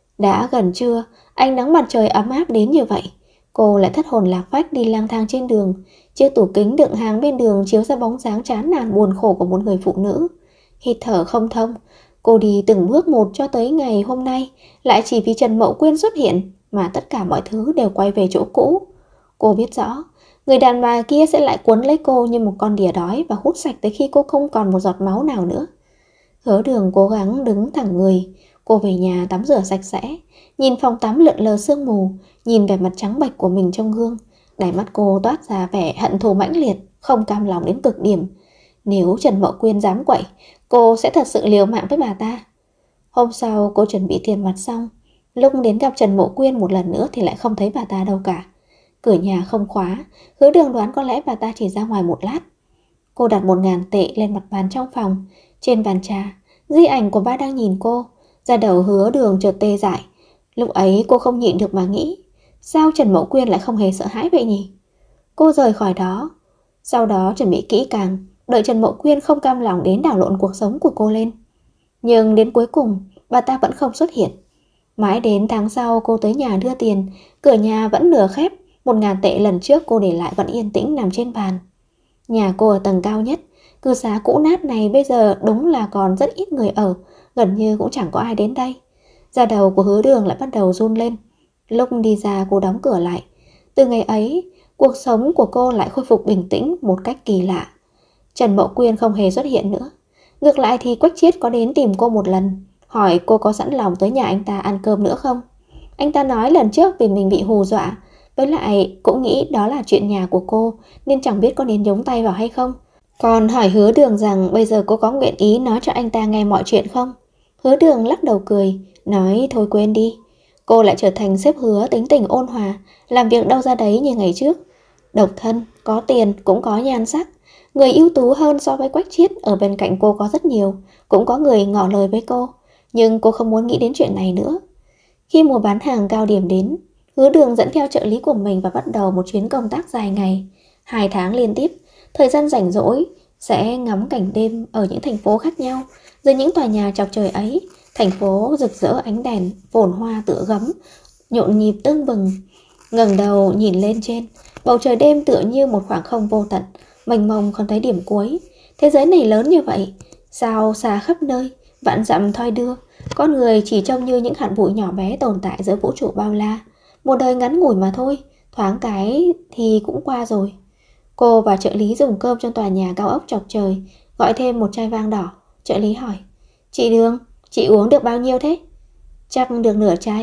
Đã gần trưa, ánh nắng mặt trời ấm áp đến như vậy. Cô lại thất hồn lạc phách đi lang thang trên đường. Chiếc tủ kính đựng hàng bên đường chiếu ra bóng dáng chán nản buồn khổ của một người phụ nữ. Hít thở không thông, cô đi từng bước một cho tới ngày hôm nay. Lại chỉ vì Trần Mậu Quyên xuất hiện mà tất cả mọi thứ đều quay về chỗ cũ. Cô biết rõ người đàn bà kia sẽ lại cuốn lấy cô như một con đỉa đói và hút sạch tới khi cô không còn một giọt máu nào nữa. Hứa Đường cố gắng đứng thẳng người. Cô về nhà tắm rửa sạch sẽ, nhìn phòng tắm lượn lờ sương mù, nhìn vẻ mặt trắng bệch của mình trong gương. Đáy mắt cô toát ra vẻ hận thù mãnh liệt, không cam lòng đến cực điểm. Nếu Trần Mậu Quyên dám quậy, cô sẽ thật sự liều mạng với bà ta. Hôm sau cô chuẩn bị tiền mặt xong, lúc đến gặp Trần Mậu Quyên một lần nữa thì lại không thấy bà ta đâu cả. Cửa nhà không khóa, Hứa Đường đoán có lẽ bà ta chỉ ra ngoài một lát. Cô đặt 1.000 tệ lên mặt bàn trong phòng. Trên bàn trà, di ảnh của ba đang nhìn cô. Da đầu Hứa Đường chợt tê dại. Lúc ấy cô không nhịn được mà nghĩ, sao Trần Mậu Quyên lại không hề sợ hãi vậy nhỉ? Cô rời khỏi đó. Sau đó chuẩn bị kỹ càng, đợi Trần Mậu Quyên không cam lòng đến đảo lộn cuộc sống của cô lên. Nhưng đến cuối cùng, bà ta vẫn không xuất hiện. Mãi đến tháng sau cô tới nhà đưa tiền, cửa nhà vẫn nửa khép. 1.000 tệ lần trước cô để lại vẫn yên tĩnh nằm trên bàn. Nhà cô ở tầng cao nhất, cư xá cũ nát này bây giờ đúng là còn rất ít người ở, gần như cũng chẳng có ai đến đây. Da đầu của Hứa Đường lại bắt đầu run lên. Lúc đi ra cô đóng cửa lại. Từ ngày ấy, cuộc sống của cô lại khôi phục bình tĩnh một cách kỳ lạ. Trần Mậu Quyên không hề xuất hiện nữa. Ngược lại thì Quách Chiết có đến tìm cô một lần, hỏi cô có sẵn lòng tới nhà anh ta ăn cơm nữa không. Anh ta nói lần trước vì mình bị hù dọa, với lại cũng nghĩ đó là chuyện nhà của cô nên chẳng biết có nên nhúng tay vào hay không. Còn hỏi Hứa Đường rằng bây giờ cô có nguyện ý nói cho anh ta nghe mọi chuyện không. Hứa Đường lắc đầu cười, nói thôi quên đi. Cô lại trở thành sếp Hứa tính tình ôn hòa, làm việc đâu ra đấy như ngày trước. Độc thân, có tiền, cũng có nhan sắc. Người ưu tú hơn so với Quách Chiết ở bên cạnh cô có rất nhiều, cũng có người ngỏ lời với cô. Nhưng cô không muốn nghĩ đến chuyện này nữa. Khi mùa bán hàng cao điểm đến, Hứa Đường dẫn theo trợ lý của mình và bắt đầu một chuyến công tác dài ngày. 2 tháng liên tiếp, thời gian rảnh rỗi sẽ ngắm cảnh đêm ở những thành phố khác nhau. Dưới những tòa nhà chọc trời ấy, thành phố rực rỡ ánh đèn, phồn hoa tựa gấm, nhộn nhịp tưng bừng. Ngẩng đầu nhìn lên trên, bầu trời đêm tựa như một khoảng không vô tận, mênh mông không thấy điểm cuối. Thế giới này lớn như vậy, sao xa khắp nơi, vạn dặm thoi đưa, con người chỉ trông như những hạt bụi nhỏ bé tồn tại giữa vũ trụ bao la. Một đời ngắn ngủi mà thôi, thoáng cái thì cũng qua rồi. Cô và trợ lý dùng cơm trong tòa nhà cao ốc chọc trời, gọi thêm một chai vang đỏ. Trợ lý hỏi, chị Đường, chị uống được bao nhiêu thế? Chắc được nửa chai,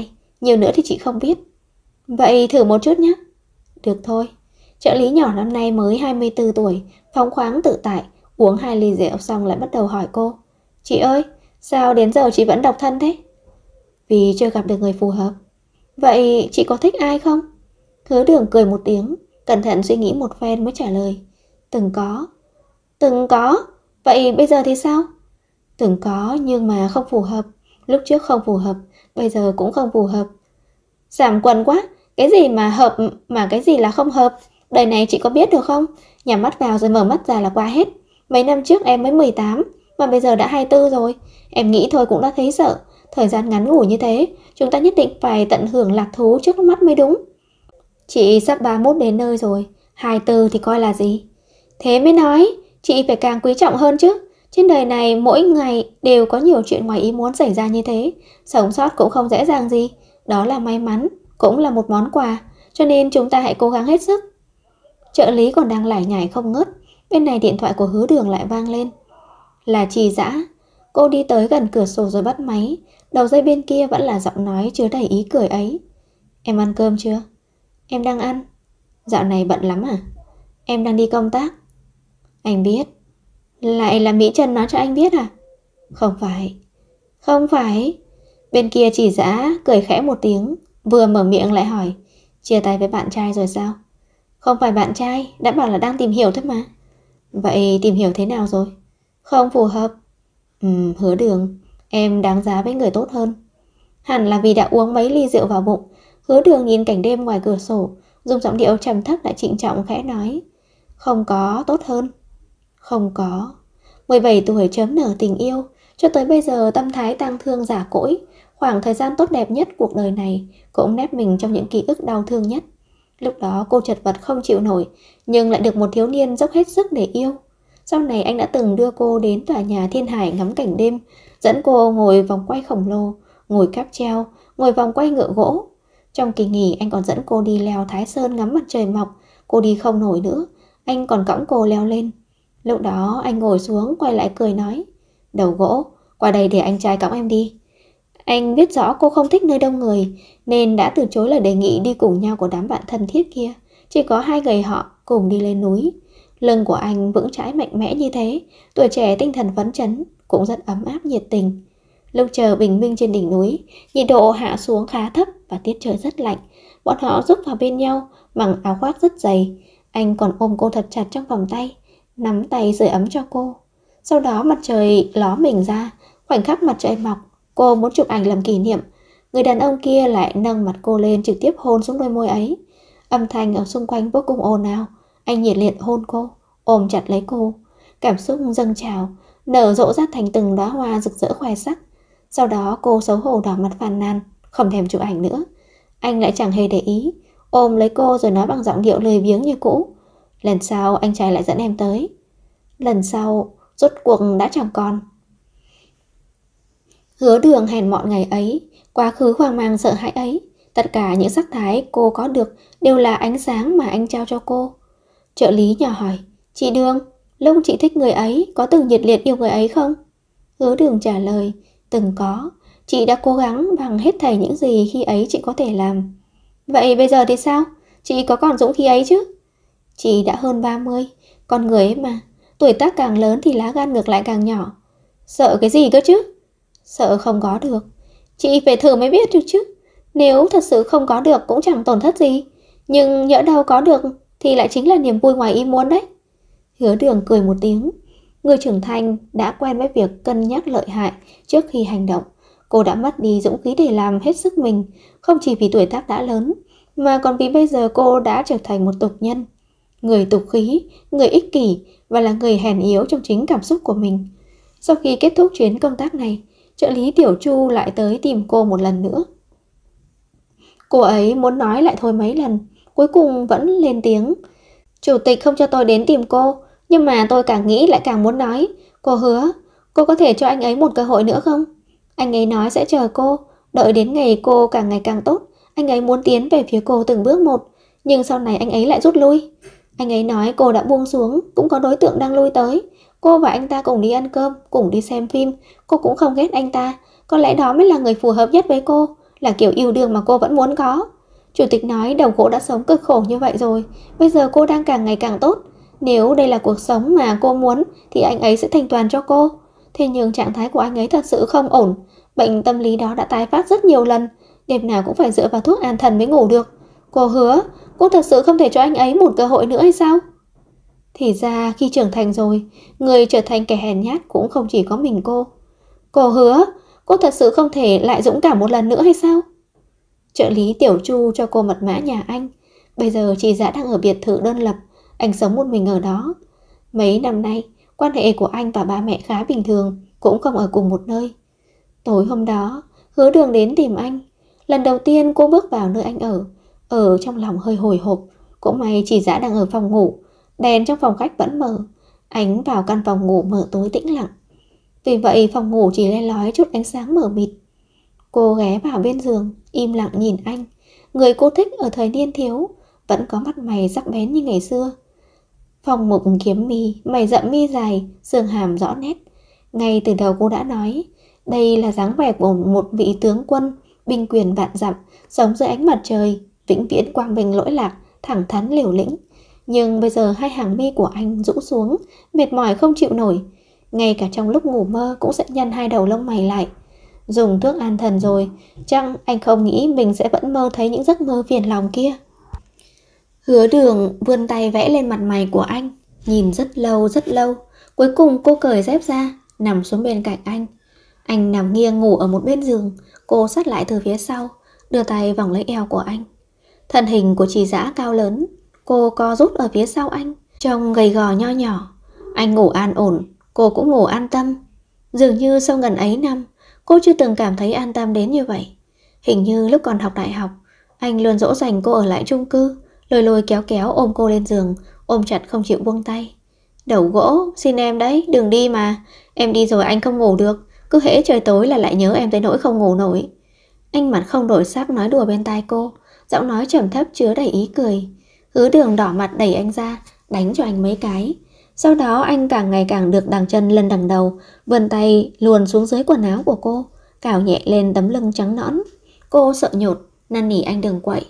nhiều nữa thì chị không biết. Vậy thử một chút nhé. Được thôi. Trợ lý nhỏ năm nay mới 24 tuổi, phóng khoáng tự tại, uống 2 ly rượu xong lại bắt đầu hỏi cô. Chị ơi, sao đến giờ chị vẫn độc thân thế? Vì chưa gặp được người phù hợp. Vậy chị có thích ai không? Hứa Đường cười một tiếng, cẩn thận suy nghĩ một phen mới trả lời. Từng có. Từng có? Vậy bây giờ thì sao? Từng có nhưng mà không phù hợp. Lúc trước không phù hợp, bây giờ cũng không phù hợp. Giảm quần quá, cái gì mà hợp mà cái gì là không hợp? Đời này chị có biết được không? Nhắm mắt vào rồi mở mắt ra là qua hết. Mấy năm trước em mới 18, mà bây giờ đã 24 rồi. Em nghĩ thôi cũng đã thấy sợ. Thời gian ngắn ngủi như thế, chúng ta nhất định phải tận hưởng lạc thú trước mắt mới đúng. Chị sắp 31 đến nơi rồi, 24 thì coi là gì? Thế mới nói, chị phải càng quý trọng hơn chứ. Trên đời này mỗi ngày đều có nhiều chuyện ngoài ý muốn xảy ra như thế. Sống sót cũng không dễ dàng gì. Đó là may mắn, cũng là một món quà. Cho nên chúng ta hãy cố gắng hết sức. Trợ lý còn đang lải nhải không ngớt. Bên này điện thoại của Hứa Đường lại vang lên. Là Trì Dã. Cô đi tới gần cửa sổ rồi bắt máy. Đầu dây bên kia vẫn là giọng nói chứa đầy ý cười ấy. Em ăn cơm chưa? Em đang ăn. Dạo này bận lắm à? Em đang đi công tác. Anh biết. Lại là Mỹ Trần nói cho anh biết à? Không phải. Không phải. Bên kia Trì Dã cười khẽ một tiếng, vừa mở miệng lại hỏi. Chia tay với bạn trai rồi sao? Không phải bạn trai, đã bảo là đang tìm hiểu thôi mà. Vậy tìm hiểu thế nào rồi? Không phù hợp. Hứa Đường, em đáng giá với người tốt hơn. Hẳn là vì đã uống mấy ly rượu vào bụng. Hứa Đường nhìn cảnh đêm ngoài cửa sổ, dùng giọng điệu trầm thấp lại trịnh trọng khẽ nói. Không có tốt hơn. Không có. 17 tuổi chớm nở tình yêu, cho tới bây giờ tâm thái tang thương giả cỗi. Khoảng thời gian tốt đẹp nhất cuộc đời này cũng nép mình trong những ký ức đau thương nhất. Lúc đó cô chật vật không chịu nổi, nhưng lại được một thiếu niên dốc hết sức để yêu. Sau này anh đã từng đưa cô đến tòa nhà Thiên Hải ngắm cảnh đêm, dẫn cô ngồi vòng quay khổng lồ, ngồi cáp treo, ngồi vòng quay ngựa gỗ. Trong kỳ nghỉ anh còn dẫn cô đi leo Thái Sơn ngắm mặt trời mọc. Cô đi không nổi nữa, anh còn cõng cô leo lên. Lúc đó anh ngồi xuống quay lại cười nói. Đầu gỗ, qua đây để anh trai cõng em đi. Anh biết rõ cô không thích nơi đông người, nên đã từ chối lời đề nghị đi cùng nhau của đám bạn thân thiết kia. Chỉ có hai người họ cùng đi lên núi. Lưng của anh vững chãi mạnh mẽ như thế, tuổi trẻ tinh thần phấn chấn, cũng rất ấm áp nhiệt tình. Lúc chờ bình minh trên đỉnh núi, nhiệt độ hạ xuống khá thấp và tiết trời rất lạnh. Bọn họ rúc vào bên nhau bằng áo khoác rất dày. Anh còn ôm cô thật chặt trong vòng tay, nắm tay sưởi ấm cho cô. Sau đó mặt trời ló mình ra, khoảnh khắc mặt trời mọc, cô muốn chụp ảnh làm kỷ niệm. Người đàn ông kia lại nâng mặt cô lên trực tiếp hôn xuống đôi môi ấy. Âm thanh ở xung quanh vô cùng ồn ào. Anh nhiệt liệt hôn cô, ôm chặt lấy cô. Cảm xúc dâng trào, nở rộ ra thành từng đóa hoa rực rỡ khoe sắc. Sau đó cô xấu hổ đỏ mặt phàn nàn, không thèm chụp ảnh nữa. Anh lại chẳng hề để ý, ôm lấy cô rồi nói bằng giọng điệu lười biếng như cũ. Lần sau anh trai lại dẫn em tới. Lần sau rốt cuộc đã chẳng còn. Hứa Đường hèn mọn ngày ấy, quá khứ hoang mang sợ hãi ấy, tất cả những sắc thái cô có được đều là ánh sáng mà anh trao cho cô. Trợ lý nhỏ hỏi, chị Đường, lúc chị thích người ấy có từng nhiệt liệt yêu người ấy không? Hứa Đường trả lời, từng có. Chị đã cố gắng bằng hết thảy những gì khi ấy chị có thể làm. Vậy bây giờ thì sao? Chị có còn dũng khí ấy chứ? Chị đã hơn 30, con người ấy mà, tuổi tác càng lớn thì lá gan ngược lại càng nhỏ. Sợ cái gì cơ chứ? Sợ không có được. Chị phải thử mới biết được chứ. Nếu thật sự không có được cũng chẳng tổn thất gì, nhưng nhỡ đâu có được thì lại chính là niềm vui ngoài ý muốn đấy. Hứa Đường cười một tiếng. Người trưởng thành đã quen với việc cân nhắc lợi hại trước khi hành động. Cô đã mất đi dũng khí để làm hết sức mình, không chỉ vì tuổi tác đã lớn, mà còn vì bây giờ cô đã trở thành một tục nhân. Người tục khí, người ích kỷ và là người hèn yếu trong chính cảm xúc của mình. Sau khi kết thúc chuyến công tác này, trợ lý Tiểu Chu lại tới tìm cô một lần nữa. Cô ấy muốn nói lại thôi mấy lần, cuối cùng vẫn lên tiếng. Chủ tịch không cho tôi đến tìm cô, nhưng mà tôi càng nghĩ lại càng muốn nói. Cô hứa, cô có thể cho anh ấy một cơ hội nữa không? Anh ấy nói sẽ chờ cô, đợi đến ngày cô càng ngày càng tốt. Anh ấy muốn tiến về phía cô từng bước một, nhưng sau này anh ấy lại rút lui. Anh ấy nói cô đã buông xuống, cũng có đối tượng đang lui tới. Cô và anh ta cùng đi ăn cơm, cùng đi xem phim. Cô cũng không ghét anh ta, có lẽ đó mới là người phù hợp nhất với cô. là kiểu yêu đương mà cô vẫn muốn có. Chủ tịch nói Đầu Gỗ đã sống cực khổ như vậy rồi, bây giờ cô đang càng ngày càng tốt. Nếu đây là cuộc sống mà cô muốn thì anh ấy sẽ thành toàn cho cô. Thế nhưng trạng thái của anh ấy thật sự không ổn. Bệnh tâm lý đó đã tái phát rất nhiều lần, đêm nào cũng phải dựa vào thuốc an thần mới ngủ được. Cô hứa, cô thật sự không thể cho anh ấy một cơ hội nữa hay sao? Thì ra khi trưởng thành rồi, người trở thành kẻ hèn nhát cũng không chỉ có mình cô. Cô hứa, cô thật sự không thể lại dũng cảm một lần nữa hay sao? Trợ lý Tiểu Chu cho cô mật mã nhà anh. Bây giờ chị Dã đang ở biệt thự đơn lập, anh sống một mình ở đó. Mấy năm nay, quan hệ của anh và ba mẹ khá bình thường, cũng không ở cùng một nơi. Tối hôm đó, Hứa Đường đến tìm anh. Lần đầu tiên cô bước vào nơi anh ở trong lòng hơi hồi hộp. Cũng may chị Dã đang ở phòng ngủ, đèn trong phòng khách vẫn mở, ánh vào căn phòng ngủ mờ tối tĩnh lặng. Vì vậy phòng ngủ chỉ le lói chút ánh sáng mờ mịt. Cô ghé vào bên giường, im lặng nhìn anh. Người cô thích ở thời niên thiếu, vẫn có mắt mày sắc bén như ngày xưa. Phong mục kiếm mi, mày rậm mi dài, xương hàm rõ nét. Ngay từ đầu cô đã nói, đây là dáng vẻ của một vị tướng quân, binh quyền vạn dặm, sống dưới ánh mặt trời, vĩnh viễn quang minh lỗi lạc, thẳng thắn liều lĩnh. Nhưng bây giờ hai hàng mi của anh rũ xuống, mệt mỏi không chịu nổi. Ngay cả trong lúc ngủ mơ cũng sẽ nhăn hai đầu lông mày lại. Dùng thuốc an thần rồi, chăng anh không nghĩ mình sẽ vẫn mơ thấy những giấc mơ phiền lòng kia. Hứa Đường vươn tay vẽ lên mặt mày của anh, nhìn rất lâu. Cuối cùng cô cởi dép ra, nằm xuống bên cạnh anh. Anh nằm nghiêng ngủ ở một bên giường, cô sát lại từ phía sau, đưa tay vòng lấy eo của anh. Thân hình của chị Dã cao lớn, cô co rút ở phía sau anh, trông gầy gò nho nhỏ. Anh ngủ an ổn, cô cũng ngủ an tâm. Dường như sau gần ấy năm, cô chưa từng cảm thấy an tâm đến như vậy. Hình như lúc còn học đại học, anh luôn dỗ dành cô ở lại chung cư, lôi kéo ôm cô lên giường, ôm chặt không chịu buông tay. Đầu Gỗ, xin em đấy, đừng đi mà. Em đi rồi anh không ngủ được, cứ hễ trời tối là lại nhớ em tới nỗi không ngủ nổi. Anh mặt không đổi sắc nói đùa bên tai cô, giọng nói trầm thấp chứa đầy ý cười. Hứa Đường đỏ mặt đẩy anh ra, đánh cho anh mấy cái. Sau đó anh càng ngày càng được đằng chân lên đằng đầu, vươn tay luồn xuống dưới quần áo của cô, cào nhẹ lên tấm lưng trắng nõn. Cô sợ nhột, năn nỉ anh đừng quậy.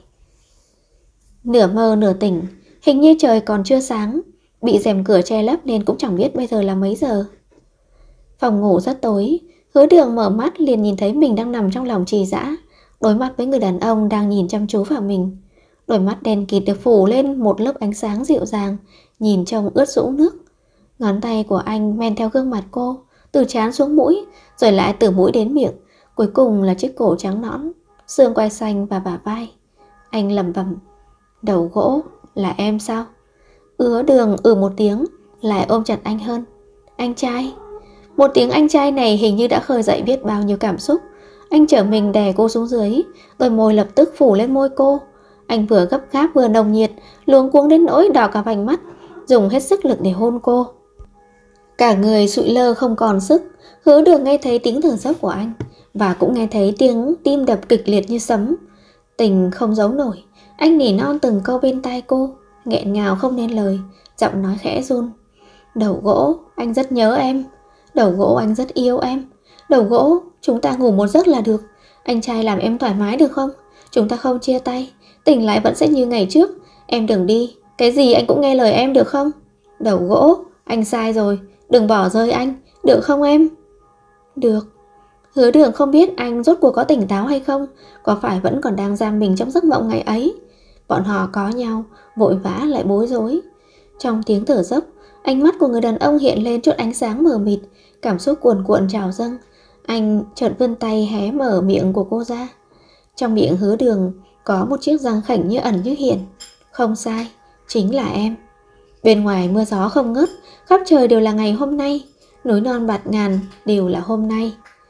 Nửa mơ nửa tỉnh, hình như trời còn chưa sáng, bị rèm cửa che lấp nên cũng chẳng biết bây giờ là mấy giờ. Phòng ngủ rất tối, Hứa Đường mở mắt liền nhìn thấy mình đang nằm trong lòng Trì Dã, đối mặt với người đàn ông đang nhìn chăm chú vào mình. Đôi mắt đen kịt được phủ lên một lớp ánh sáng dịu dàng, nhìn trông ướt sũng nước. Ngón tay của anh men theo gương mặt cô, từ trán xuống mũi, rồi lại từ mũi đến miệng, cuối cùng là chiếc cổ trắng nõn, xương quai xanh và bả vai. Anh lẩm bẩm, Đầu Gỗ, là em sao? Hứa Đường một tiếng, lại ôm chặt anh hơn. Anh trai. Một tiếng anh trai này hình như đã khơi dậy biết bao nhiêu cảm xúc. Anh trở mình đè cô xuống dưới, đôi môi lập tức phủ lên môi cô. Anh vừa gấp gáp vừa nồng nhiệt, luống cuống đến nỗi đỏ cả vành mắt, dùng hết sức lực để hôn cô. Cả người sụi lơ không còn sức. Hứa Đường nghe thấy tiếng thở dốc của anh, và cũng nghe thấy tiếng tim đập kịch liệt như sấm. Tình không giấu nổi, anh nỉ non từng câu bên tai cô, nghẹn ngào không nên lời, giọng nói khẽ run. Đầu Gỗ, anh rất nhớ em. Đầu Gỗ, anh rất yêu em. Đầu Gỗ, chúng ta ngủ một giấc là được. Anh trai làm em thoải mái được không? Chúng ta không chia tay, tỉnh lại vẫn sẽ như ngày trước. Em đừng đi, cái gì anh cũng nghe lời em được không? Đầu Gỗ, anh sai rồi, đừng bỏ rơi anh, được không em? Được. Hứa Đường không biết anh rốt cuộc có tỉnh táo hay không, có phải vẫn còn đang giam mình trong giấc mộng ngày ấy. Bọn họ có nhau, vội vã lại bối rối. Trong tiếng thở dốc, ánh mắt của người đàn ông hiện lên chút ánh sáng mờ mịt, cảm xúc cuồn cuộn trào dâng. Anh chợt vươn tay hé mở miệng của cô ra. Trong miệng Hứa Đường có một chiếc răng khểnh như ẩn như hiện. Không sai, chính là em. Bên ngoài mưa gió không ngớt, khắp trời đều là ngày hôm nay, núi non bạt ngàn đều là hôm nay.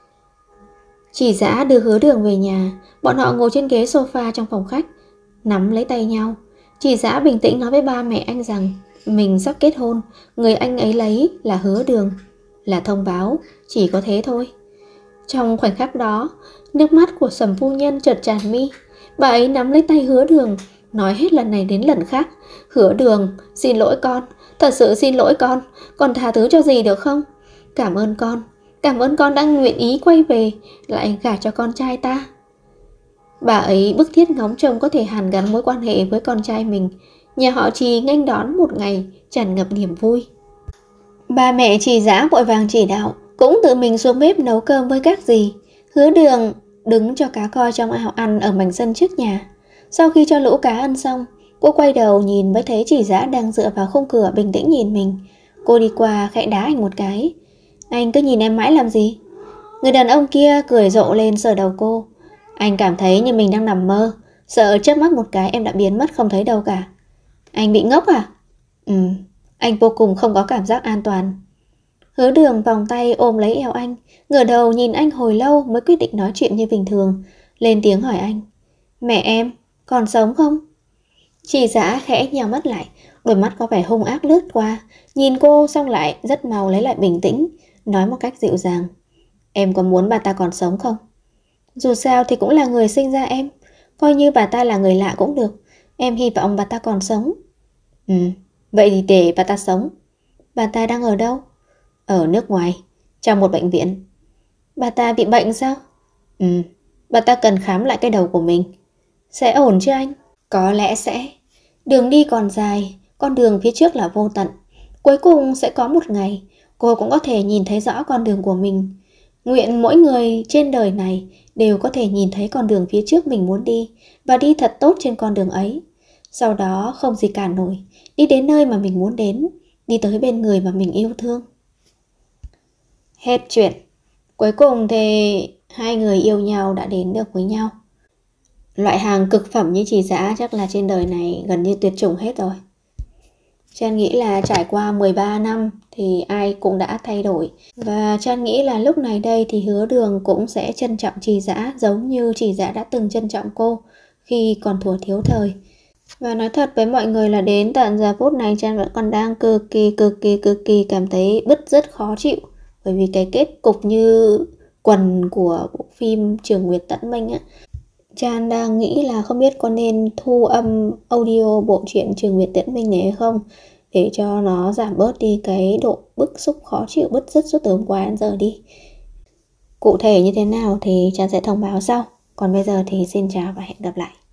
Chỉ Dã đưa Hứa Đường về nhà, bọn họ ngồi trên ghế sofa trong phòng khách, nắm lấy tay nhau. Chỉ Dã bình tĩnh nói với ba mẹ anh rằng mình sắp kết hôn, người anh ấy lấy là Hứa Đường, là thông báo, chỉ có thế thôi. Trong khoảnh khắc đó, nước mắt của Sầm phu nhân chợt tràn mi. Bà ấy nắm lấy tay Hứa Đường, nói hết lần này đến lần khác. Hứa Đường, xin lỗi con, thật sự xin lỗi con tha thứ cho dì được không? Cảm ơn con đã nguyện ý quay về, lại gả cho con trai ta. Bà ấy bức thiết ngóng trông có thể hàn gắn mối quan hệ với con trai mình. Nhà họ Trì nghênh đón một ngày tràn ngập niềm vui. Ba mẹ Trì Dã vội vàng chỉ đạo, cũng tự mình xuống bếp nấu cơm với các dì. Hứa Đường đứng cho cá kho trong ao ăn ở mảnh sân trước nhà. Sau khi cho lũ cá ăn xong, cô quay đầu nhìn mới thấy Trì Dã đang dựa vào khung cửa bình tĩnh nhìn mình. Cô đi qua khẽ đá anh một cái. Anh cứ nhìn em mãi làm gì? Người đàn ông kia cười rộ lên sờ đầu cô. Anh cảm thấy như mình đang nằm mơ, sợ chớp mắt một cái em đã biến mất không thấy đâu cả. Anh bị ngốc à? Anh vô cùng không có cảm giác an toàn. Hứa Đường vòng tay ôm lấy eo anh, ngửa đầu nhìn anh hồi lâu mới quyết định nói chuyện như bình thường, lên tiếng hỏi anh. Mẹ em, còn sống không? Chị Dã khẽ nheo mắt lại, đôi mắt có vẻ hung ác lướt qua, nhìn cô xong lại rất mau lấy lại bình tĩnh, nói một cách dịu dàng. Em có muốn bà ta còn sống không? Dù sao thì cũng là người sinh ra em, coi như bà ta là người lạ cũng được. Em hy vọng bà ta còn sống. Vậy thì để bà ta sống. Bà ta đang ở đâu? Ở nước ngoài, trong một bệnh viện. Bà ta bị bệnh sao? Bà ta cần khám lại cái đầu của mình. Sẽ ổn chứ anh? Có lẽ sẽ. Đường đi còn dài, con đường phía trước là vô tận. Cuối cùng sẽ có một ngày cô cũng có thể nhìn thấy rõ con đường của mình. Nguyện mỗi người trên đời này đều có thể nhìn thấy con đường phía trước mình muốn đi và đi thật tốt trên con đường ấy. Sau đó không gì cản nổi, đi đến nơi mà mình muốn đến, đi tới bên người mà mình yêu thương. Hết chuyện. Cuối cùng thì hai người yêu nhau đã đến được với nhau. Loại hàng cực phẩm như Trì Dã chắc là trên đời này gần như tuyệt chủng hết rồi. Chan nghĩ là trải qua 13 năm thì ai cũng đã thay đổi. Và Chan nghĩ là lúc này đây thì Hứa Đường cũng sẽ trân trọng Trì Dã giống như Trì Dã đã từng trân trọng cô khi còn thuở thiếu thời. Và nói thật với mọi người là đến tận giờ phút này Chan vẫn còn đang cực kỳ cảm thấy bứt rứt khó chịu. Bởi vì cái kết cục như quần của bộ phim Trường Nguyệt Tẫn Minh á. Chan đang nghĩ là không biết có nên thu âm audio bộ truyện Trường Nguyệt Tẫn Minh này hay không, để cho nó giảm bớt đi cái độ bức xúc khó chịu bứt rứt suốt từ hôm qua đến giờ đi. Cụ thể như thế nào thì Chan sẽ thông báo sau. Còn bây giờ thì xin chào và hẹn gặp lại.